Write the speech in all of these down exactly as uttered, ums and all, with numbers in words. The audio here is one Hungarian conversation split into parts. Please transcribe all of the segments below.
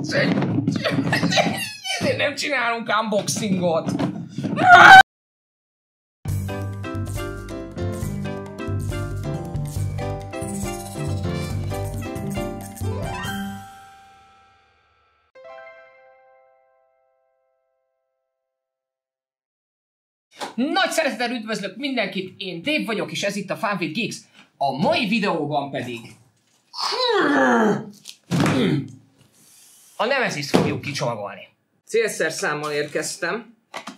Ezért nem csinálunk unboxingot. Nagy szeretettel üdvözlök mindenkit, én Dave vagyok, és ez itt a Fun with Geeks. A mai videóban pedig a Nemesis fogjuk kicsomagolni. Célszerszámmal érkeztem.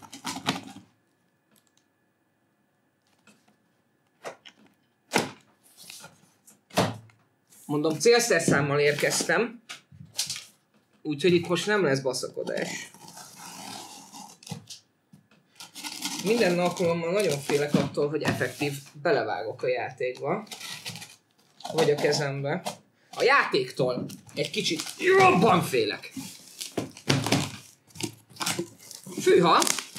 Mondom, célszerszámmal érkeztem. Úgyhogy itt most nem lesz baszakodás. Minden alkalommal nagyon félek attól, hogy effektív belevágok a játékba. Vagy a kezembe. A játéktól egy kicsit jobban félek. Fűha!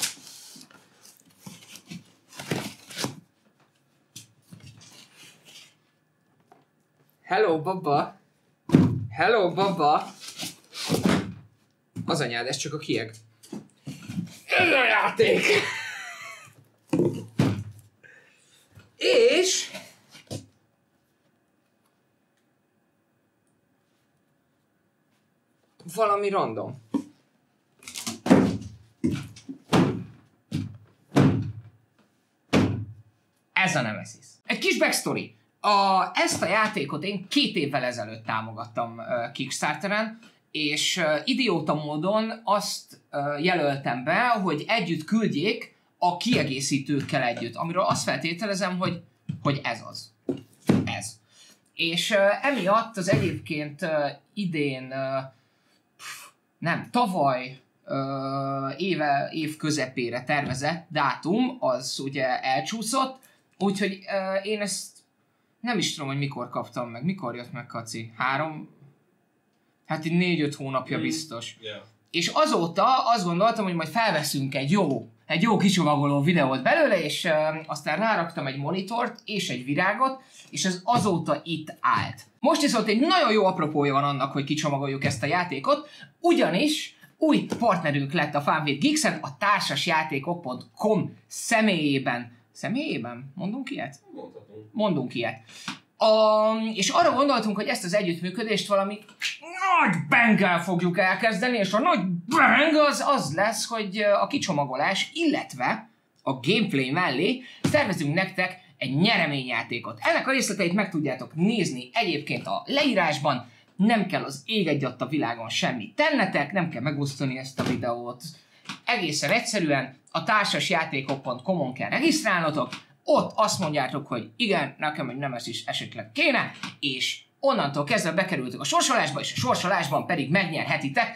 Hello, baba! Hello, baba! Az anyád, ez csak a kieg. Ez a játék! És... valami random. Ez a Nemesis. Egy kis backstory. A, ezt a játékot én két évvel ezelőtt támogattam uh, Kickstarteren, és uh, idióta módon azt uh, jelöltem be, hogy együtt küldjék a kiegészítőkkel együtt, amiről azt feltételezem, hogy, hogy ez az. Ez. És uh, emiatt az egyébként uh, idén, uh, pff, nem, tavaly uh, éve, év közepére tervezett dátum, az ugye elcsúszott, úgyhogy uh, én ezt nem is tudom, hogy mikor kaptam meg. Mikor jött meg, Kaci? Három? Hát így négy-öt hónapja biztos. Mm, yeah. És azóta azt gondoltam, hogy majd felveszünk egy jó, egy jó kicsomagoló videót belőle, és uh, aztán ráraktam egy monitort és egy virágot, és ez azóta itt állt. Most viszont egy nagyon jó apropója van annak, hogy kicsomagoljuk ezt a játékot, ugyanis új partnerünk lett a Fun with Geeks-en, a társasjátékok pont com személyében. Személyében? Mondunk ilyet? Mondhatunk. Mondunk ilyet. A, és arra gondoltunk, hogy ezt az együttműködést valami nagy banggel fogjuk elkezdeni, és a nagy bang az az lesz, hogy a kicsomagolás, illetve a gameplay mellé szervezünk nektek egy nyereményjátékot. Ennek a részleteit meg tudjátok nézni egyébként a leírásban, nem kell az ég egyatt a világon semmit tennetek, nem kell megosztani ezt a videót. Egészen egyszerűen a társasjátékok pont com-on kell regisztrálnotok, ott azt mondjátok, hogy igen, nekem egy Nemesis esetleg kéne, és onnantól kezdve bekerültök a sorsolásba, és a sorsolásban pedig megnyerhetitek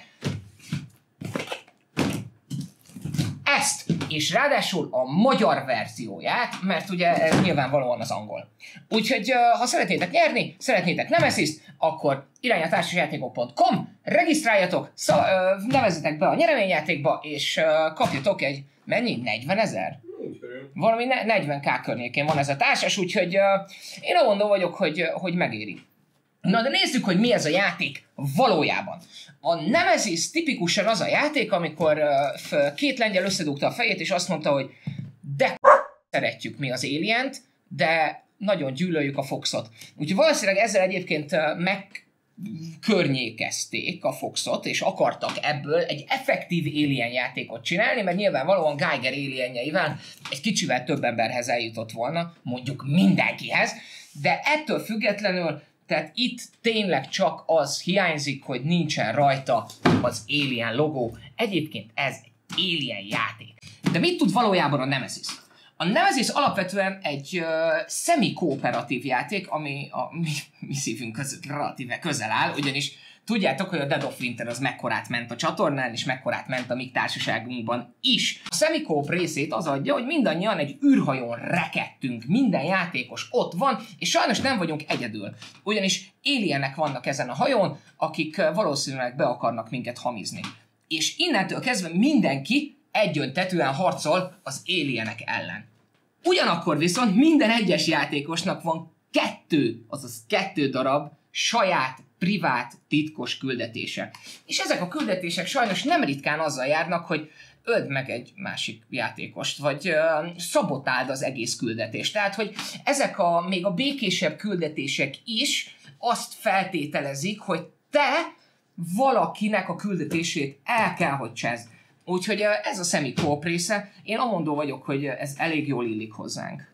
ezt, és ráadásul a magyar verzióját, mert ugye ez nyilvánvalóan az angol. Úgyhogy ha szeretnétek nyerni, szeretnétek Nemesis-t, akkor irány a társasjátékok pont com, regisztráljatok, nevezzetek be a nyereményjátékba, és kapjatok egy, mennyi? negyvenezer? Valami negyven k környékén van ez a társas, úgyhogy én abban vagyok, hogy, hogy megéri. Na de nézzük, hogy mi ez a játék valójában. A Nemesis tipikusan az a játék, amikor uh, két lengyel összedugta a fejét, és azt mondta, hogy de szeretjük mi az Alient, de nagyon gyűlöljük a Foxot. Úgyhogy valószínűleg ezzel egyébként uh, megkörnyékezték a Foxot, és akartak ebből egy effektív Alien játékot csinálni, mert nyilvánvalóan Geiger alienjeivel egy kicsivel több emberhez eljutott volna, mondjuk mindenkihez, de ettől függetlenül tehát itt tényleg csak az hiányzik, hogy nincsen rajta az Alien logó. Egyébként ez egy Alien játék. De mit tud valójában a Nemesis? A Nemesis alapvetően egy uh, szemi-kooperatív játék, ami a mi, mi szívünk között relatíve közel áll, ugyanis tudjátok, hogy a Dead of Winter az mekkorát ment a csatornán, és mekkorát ment a mi társaságunkban is. A semi-coop részét az adja, hogy mindannyian egy űrhajón rekedtünk, minden játékos ott van, és sajnos nem vagyunk egyedül. Ugyanis alienek vannak ezen a hajón, akik valószínűleg be akarnak minket hamizni. És innentől kezdve mindenki egyöntetűen harcol az alienek ellen. Ugyanakkor viszont minden egyes játékosnak van kettő, azaz kettő darab saját privát, titkos küldetések. És ezek a küldetések sajnos nem ritkán azzal járnak, hogy öld meg egy másik játékost, vagy uh, szabotáld az egész küldetést. Tehát, hogy ezek a még a békésebb küldetések is azt feltételezik, hogy te valakinek a küldetését el kell, hogy cseszd. Úgyhogy uh, ez a semi-co-op része. Én amondó vagyok, hogy ez elég jól illik hozzánk.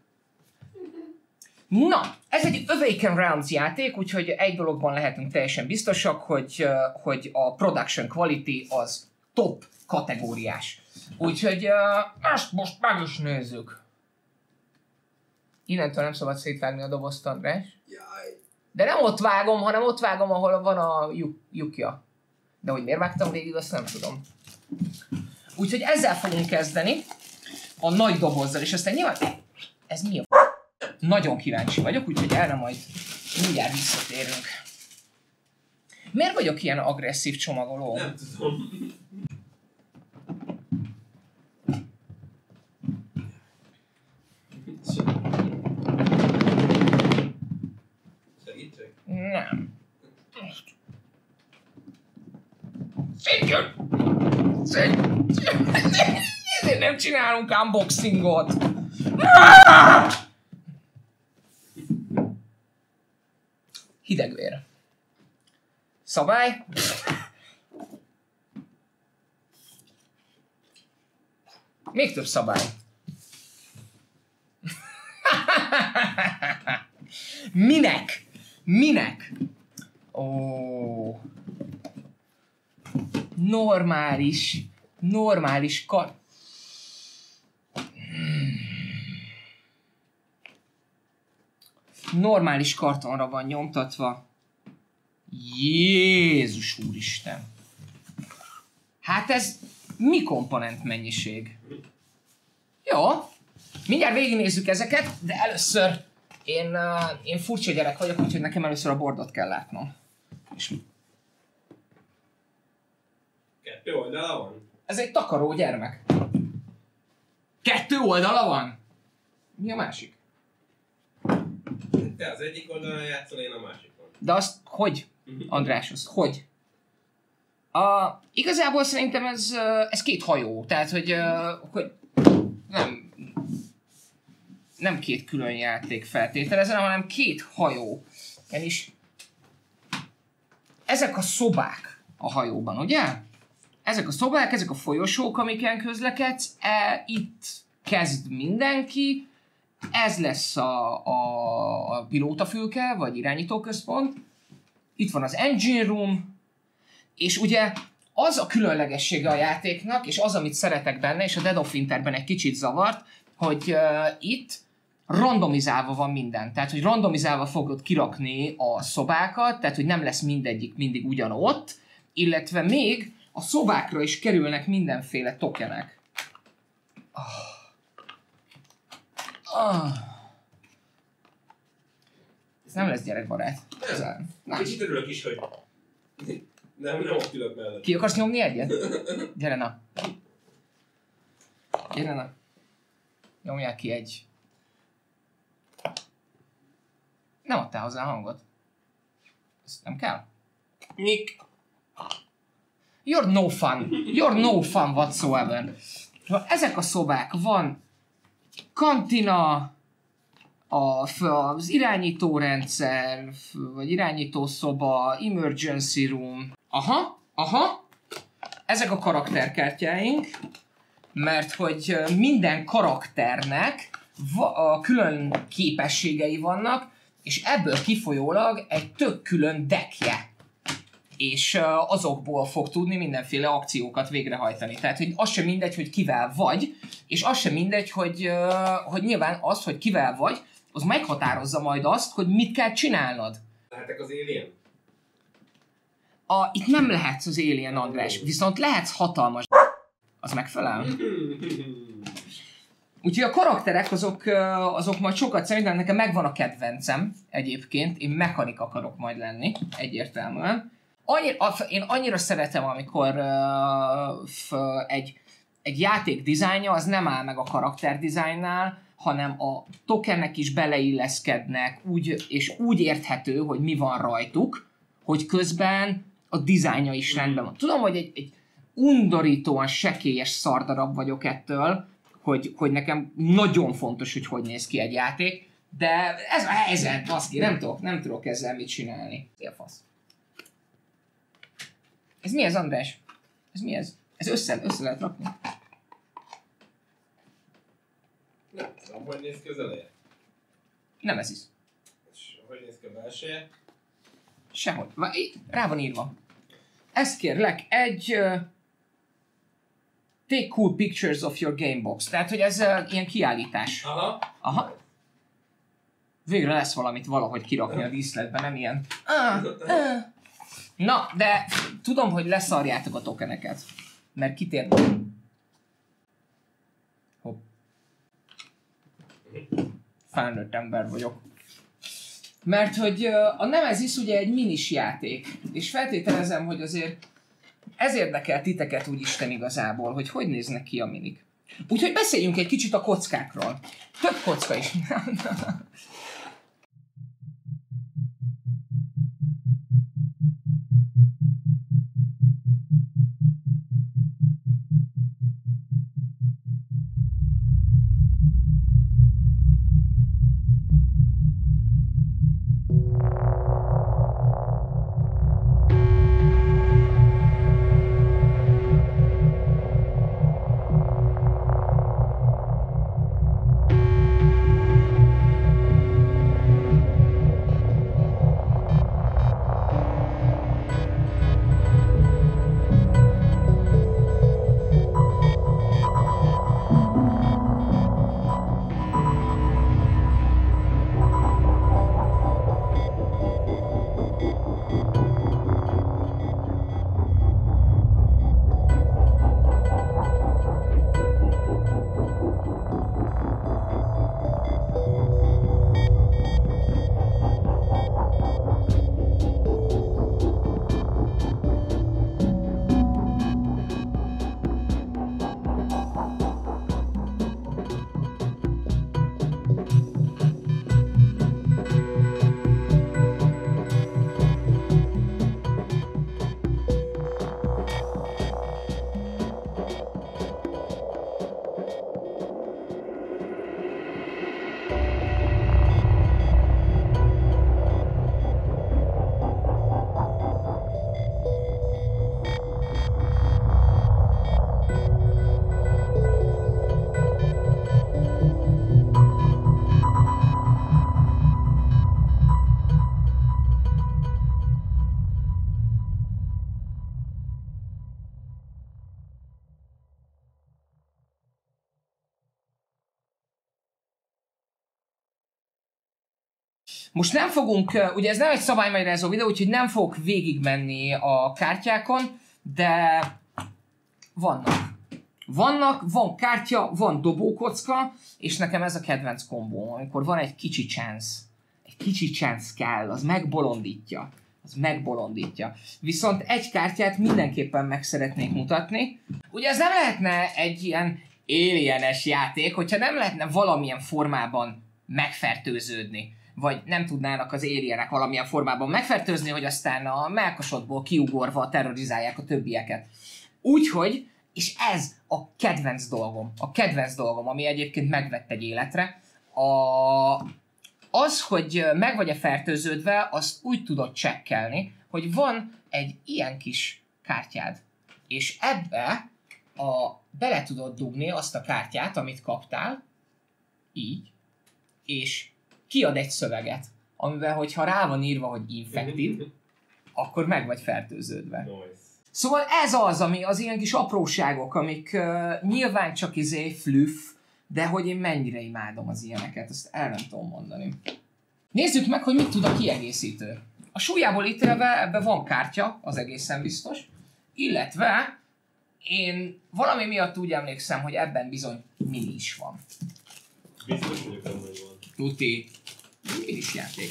Na, ez egy Awaken Realms játék, úgyhogy egy dologban lehetünk teljesen biztosak, hogy, uh, hogy a production quality az top kategóriás. Úgyhogy uh, ezt most meg is nézzük. Innentől nem szabad szétvágni a dobozt, András. De nem ott vágom, hanem ott vágom, ahol van a lyuk, lyukja. De hogy miért vágtam végig, azt nem tudom. Úgyhogy ezzel fogunk kezdeni. A nagy dobozzal, és aztán nyilván... Ez mi a... Nagyon kíváncsi vagyok, úgyhogy erre majd mindjárt visszatérünk. Miért vagyok ilyen agresszív csomagoló? Nem tudom. Segítsek? Nem. Szégyön! Szégyön! Ezért nem csinálunk unboxingot! Hidegvér. Szabály. Még több szabály. Minek? Minek? Ó. Normális. Normális kar... Normális kartonra van nyomtatva. Jézus úristen! Hát ez mi komponent mennyiség? Jó, mindjárt végignézzük ezeket, de először én, uh, én furcsa gyerek vagyok, úgyhogy nekem először a bordot kell látnom. És... Kettő oldala van? Ez egy takaró gyermek. Kettő oldala van? Mi a másik? Te az egyik oldalon játszol, én a másikon. De azt hogy, András, azt hogy? A, igazából szerintem ez, ez két hajó, tehát hogy, hogy nem, nem két külön játék feltételezem, hanem két hajó. És ezek a szobák a hajóban, ugye? Ezek a szobák, ezek a folyosók, amiken közlekedsz, e, itt kezd mindenki, ez lesz a, a, a pilótafülke, vagy irányítóközpont. Itt van az engine room, és ugye az a különlegessége a játéknak, és az, amit szeretek benne, és a Dead of Winterben egy kicsit zavart, hogy uh, itt randomizálva van minden. Tehát, hogy randomizálva fogod kirakni a szobákat, tehát, hogy nem lesz mindegyik mindig ugyanott, illetve még a szobákra is kerülnek mindenféle tokenek. Oh. Oh. Ez nem lesz gyerekbarát. Nem. Nem. Kicsit örülök is, hogy nem, nem ott ülök mellett. Ki akarsz nyomni egyet? Gyere na. Gyere na. Nyomjál ki egy. Nem adtál hozzá hangot. Ezt nem kell? Nick. You're no fun. You're no fun whatsoever. Ezek a szobák, van kantina, a, az irányítórendszer, vagy irányítószoba, emergency room. Aha, aha. Ezek a karakterkártyáink, mert hogy minden karakternek a külön képességei vannak, és ebből kifolyólag egy tök külön deckje. És azokból fog tudni mindenféle akciókat végrehajtani. Tehát, hogy az sem mindegy, hogy kivel vagy, és az sem mindegy, hogy, hogy nyilván az, hogy kivel vagy, az meghatározza majd azt, hogy mit kell csinálnod. Lehetek az Alien? A, itt nem lehetsz az Alien, András, viszont lehetsz hatalmas. Az megfelel? Úgyhogy a karakterek azok, azok majd sokat szerintem, nekem megvan a kedvencem egyébként, én mechanik akarok majd lenni, egyértelműen. Annyira, én annyira szeretem, amikor uh, f, egy, egy játék dizájnja az nem áll meg a karakter dizájnnál, hanem a tokenek is beleilleszkednek, úgy, és úgy érthető, hogy mi van rajtuk, hogy közben a dizájnja is rendben van. Tudom, hogy egy, egy undorítóan sekélyes szardarab vagyok ettől, hogy, hogy nekem nagyon fontos, hogy hogy néz ki egy játék, de ez a helyzet, baszki, nem tudok, nem tudok ezzel mit csinálni. Szélfasz. Ez mi ez, András? Ez mi ez? Ez össze, össze lehet rakni? Nem tudom, hogy néz ki az eleje. Nem ez is. És hogy néz ki a belseje? Sehogy. Rá van írva. Ezt kérlek, egy... Uh, take cool pictures of your gamebox. Tehát, hogy ez uh, ilyen kiállítás. Aha. Aha. Végre lesz valamit valahogy kirakni a díszletbe, nem ilyen... Uh, uh. Na, de tudom, hogy leszarjátok a tokeneket. Mert kitér... Hopp. Felnőtt ember vagyok. Mert hogy a Nemesis ugye egy minis játék, és feltételezem, hogy azért ez érdekel titeket úgy Isten igazából, hogy hogy néznek ki a minik. Úgyhogy beszéljünk egy kicsit a kockákról. Több kocka is. Most nem fogunk, ugye ez nem egy szabálymagyarázó videó, úgyhogy nem fogok végigmenni a kártyákon, de vannak. Vannak, van kártya, van dobókocka, és nekem ez a kedvenc kombó, amikor van egy kicsi chance. Egy kicsi chance kell, az megbolondítja. Az megbolondítja. Viszont egy kártyát mindenképpen meg szeretnék mutatni. Ugye ez nem lehetne egy ilyen alienes játék, hogyha nem lehetne valamilyen formában megfertőződni. Vagy nem tudnának az alienek valamilyen formában megfertőzni, hogy aztán a mellkasodból kiugorva terrorizálják a többieket. Úgyhogy, és ez a kedvenc dolgom, a kedvenc dolgom, ami egyébként megvett egy életre, a... az, hogy meg vagy-e fertőződve, azt úgy tudod csekkelni, hogy van egy ilyen kis kártyád, és ebbe a, bele tudod dugni azt a kártyát, amit kaptál, így, és kiad egy szöveget, amivel, hogyha rá van írva, hogy infected, akkor meg vagy fertőződve. Nice. Szóval ez az, ami az ilyen kis apróságok, amik uh, nyilván csak izé fluff, de hogy én mennyire imádom az ilyeneket, ezt el nem tudom mondani. Nézzük meg, hogy mit tud a kiegészítő. A súlyából ítélve ebben van kártya, az egészen biztos, illetve én valami miatt úgy emlékszem, hogy ebben bizony mini is van. Biztos vagyok, nem hogy van. Tuti. Minis játék.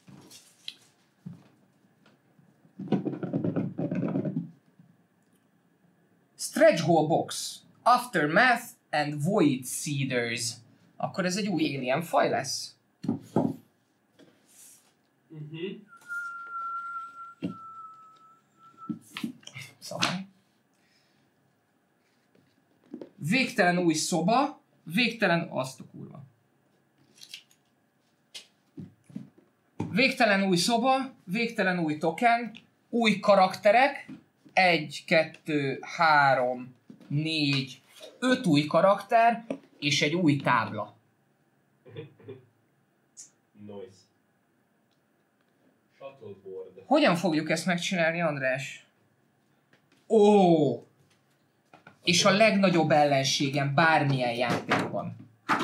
Stretch Goal Box. Aftermath and Void Seeders. Akkor ez egy új alien faj lesz? Uh-huh. szabály. Végtelen új szoba, végtelen... Azt a kurva. Végtelen új szoba, végtelen új token, új karakterek, egy, kettő, három, négy, öt új karakter, és egy új tábla. Nice. Shuttleboard. Hogyan fogjuk ezt megcsinálni, András? Ó! És a legnagyobb ellenségem bármilyen játékban.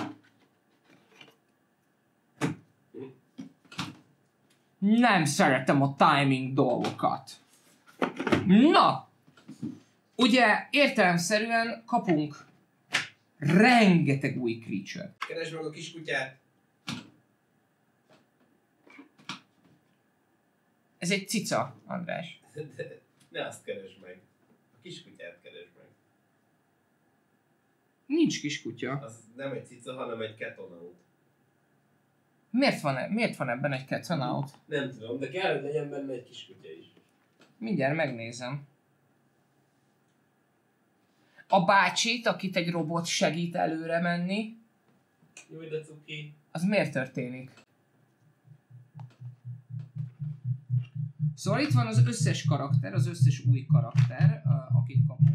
Nem szeretem a timing dolgokat. Na! Ugye értelemszerűen kapunk rengeteg új creature. Keresd meg a kiskutyát. Ez egy cica, András. Ne azt keresd meg. A kiskutyát keresd meg. Nincs kiskutya. Az nem egy cica, hanem egy ketonaut. Miért van, e- miért van ebben egy cat on out? Nem tudom, de kell, hogy legyen benne egy kiskutya is. Mindjárt megnézem. A bácsit, akit egy robot segít előre menni, Jó, de cuki. az miért történik? Szóval itt van az összes karakter, az összes új karakter, uh, akit kapunk.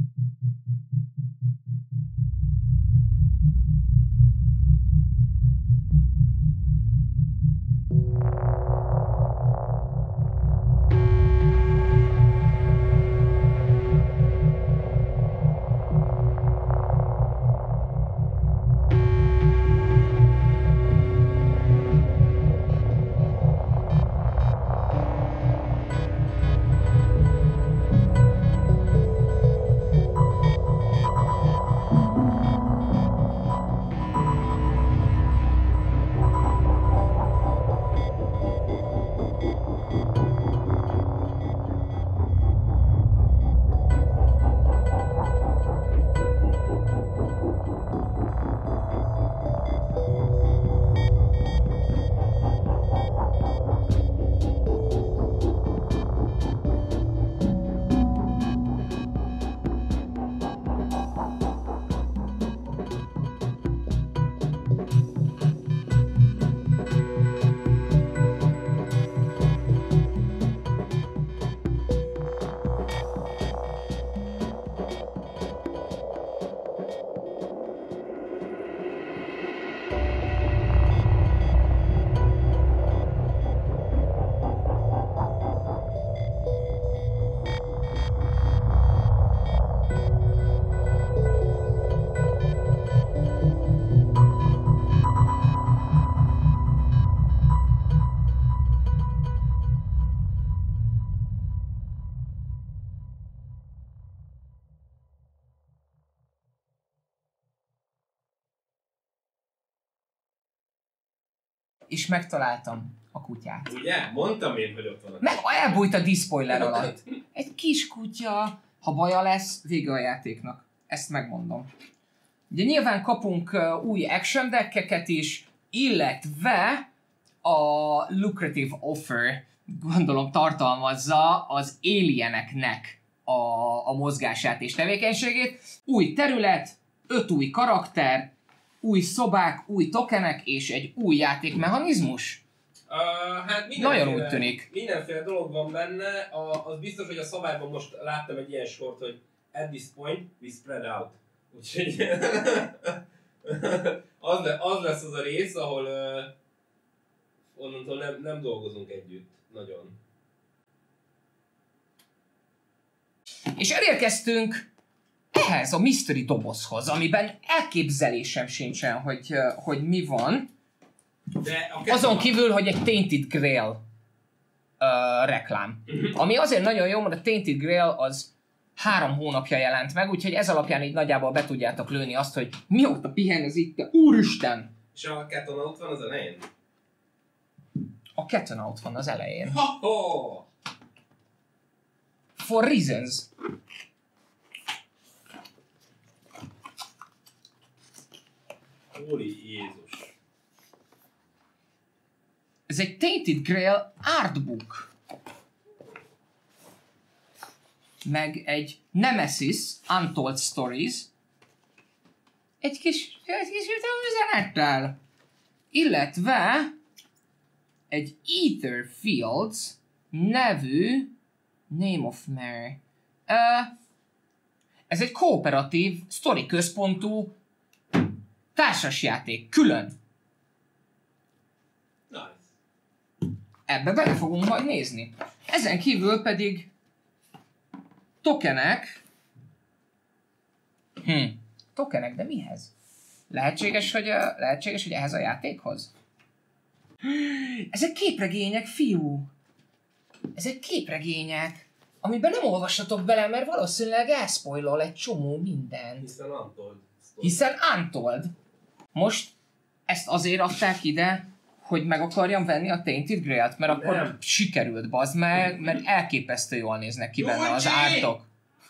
És megtaláltam a kutyát. Ugye? Mondtam én, hogy ott van a Meg elbújt a dispoiler alatt. Egy kis kutya, ha baja lesz, vége a játéknak. Ezt megmondom. Ugye nyilván kapunk uh, új action deckeket is, illetve a lucrative offer, gondolom tartalmazza az alieneknek a, a mozgását és tevékenységét. Új terület, öt új karakter, új szobák, új tokenek és egy új játékmechanizmus. Uh, hát Nagyon úgy tűnik. Mindenféle dolog van benne, a, az biztos, hogy a szabályban most láttam egy ilyen sort, hogy at this point we spread out. Úgyhogy az, le, az lesz az a rész, ahol uh, onnantól nem, nem dolgozunk együtt. Nagyon. És elérkeztünk ehhez a mystery dobozhoz, amiben elképzelésem sincsen, hogy, hogy mi van. De Azon kívül, hogy egy Tainted Grail uh, reklám. Uh-huh. Ami azért nagyon jó, mert a Tainted Grail az három hónapja jelent meg, úgyhogy ez alapján így nagyjából be tudjátok lőni azt, hogy mióta pihen ez itt, úristen! És a Keton ott van az elején? A Keton out van az elején. Ha-ha! For reasons. Úri Jézus. Ez egy Tainted Grail artbook. meg egy Nemesis Untold Stories, egy kis, egy kis üzenettel, illetve egy Ether Fields nevű Name of Mary. Uh, ez egy kooperatív, sztori központú társasjáték, külön. Nice. Ebbe bele fogunk majd nézni. Ezen kívül pedig tokenek. Hm. Tokenek, de mihez? Lehetséges, hogy, uh, lehetséges, hogy ehhez a játékhoz? Ezek képregények, fiú! Ezek képregények, amiben nem olvassatok bele, mert valószínűleg elszpoilol egy csomó mindent. Hiszen Untold. Hiszen Untold. Most ezt azért adták ide, hogy meg akarjam venni a Tainted Grail-t, mert akkor nem. Sikerült, bazd meg, mert elképesztő jól néznek ki benne az ártok.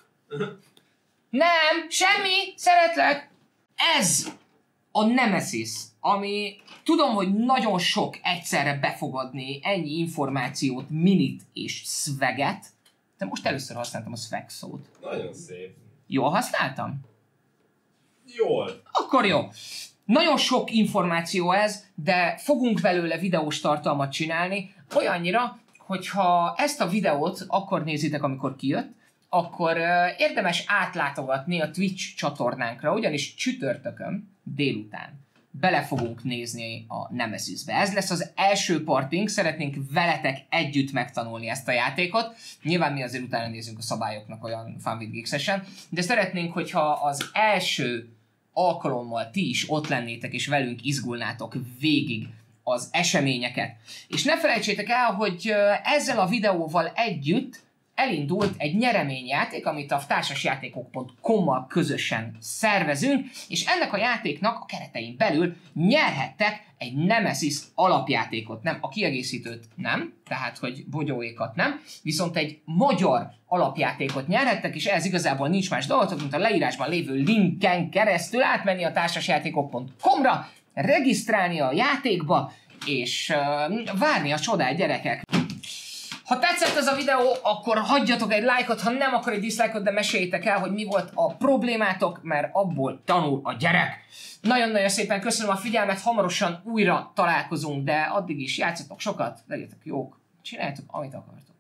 Nem, semmi, szeretlek! Ez a Nemesis, ami tudom, hogy nagyon sok egyszerre befogadni ennyi információt, minit és szveget, de most először használtam a szveg szót. Nagyon szép. Jól használtam? Jól. Akkor jó. Nagyon sok információ ez, de fogunk belőle videós tartalmat csinálni, olyannyira, hogyha ezt a videót akkor nézitek, amikor kijött, akkor uh, érdemes átlátogatni a Twitch csatornánkra, ugyanis csütörtökön délután bele fogunk nézni a Nemesisbe. Ez lesz az első partink, szeretnénk veletek együtt megtanulni ezt a játékot. Nyilván mi azért utána nézünk a szabályoknak olyan Fun with Geeks-esen, de szeretnénk, hogyha az első alkalommal ti is ott lennétek és velünk izgulnátok végig az eseményeket. És ne felejtsétek el, hogy ezzel a videóval együtt elindult egy nyereményjáték, amit a társasjátékok pont com-mal közösen szervezünk, és ennek a játéknak a keretein belül nyerhettek egy Nemesis alapjátékot. Nem, a kiegészítőt nem, tehát hogy bogyóékat nem, viszont egy magyar alapjátékot nyerhettek, és ez igazából nincs más dolgotok, mint a leírásban lévő linken keresztül átmenni a társasjátékok pont com-ra, regisztrálni a játékba, és uh, várni a csodát, gyerekek. Ha tetszett ez a videó, akkor hagyjatok egy lájkot, ha nem, akkor egy diszlájkot, de meséljétek el, hogy mi volt a problémátok, mert abból tanul a gyerek. Nagyon-nagyon szépen köszönöm a figyelmet, hamarosan újra találkozunk, de addig is játszatok sokat, legyetek jók, csináljátok, amit akartok.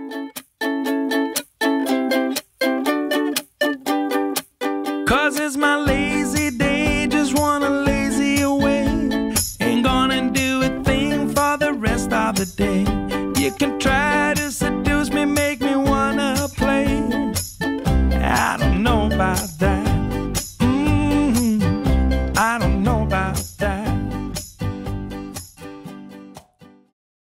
Cause it's my